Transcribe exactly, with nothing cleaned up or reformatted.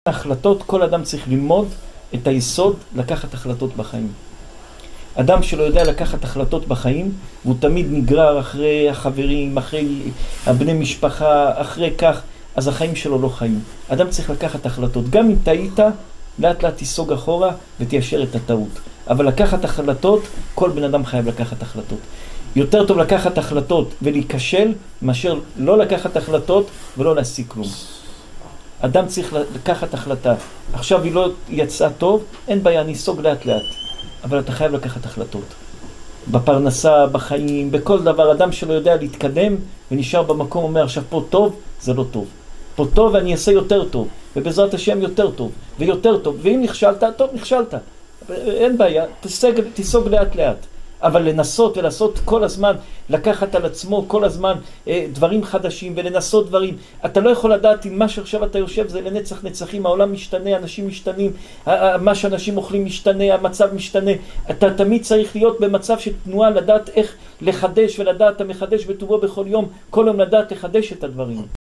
החלטות, כל אדם צריך ללמוד את היסוד לקחת החלטות בחיים. אדם שלא יודע לקחת החלטות בחיים, והוא תמיד נגרר אחרי החברים, אחרי הבני משפחה, אחרי כך, אז החיים שלו לא חיים. אדם צריך לקחת החלטות. גם אם טעית, לאט לאט תיסוג אחורה ותיישר את הטעות. אבל לקחת החלטות, כל בן אדם חייב לקחת החלטות. יותר טוב לקחת החלטות ולהיכשל, מאשר לא לקחת החלטות ולא להשיג כלום. אדם צריך לקחת החלטה. עכשיו היא לא יצאה טוב, אין בעיה, ניסוג לאט לאט. אבל אתה חייב לקחת החלטות. בפרנסה, בחיים, בכל דבר. אדם שלא יודע להתקדם ונשאר במקום, אומר עכשיו פה טוב, זה לא טוב. פה טוב ואני אעשה יותר טוב. ובעזרת השם יותר טוב ויותר טוב. ואם נכשלת, טוב, נכשלת. אין בעיה, תיסוג, תיסוג לאט לאט. אבל לנסות ולעשות כל הזמן, לקחת על עצמו כל הזמן אה, דברים חדשים ולנסות דברים. אתה לא יכול לדעת אם מה שעכשיו אתה יושב זה לנצח נצחים, העולם משתנה, אנשים משתנים, מה שאנשים אוכלים משתנה, המצב משתנה. אתה תמיד צריך להיות במצב של תנועה, לדעת איך לחדש ולדעת המחדש בטובו בכל יום, כל יום לדעת לחדש את הדברים.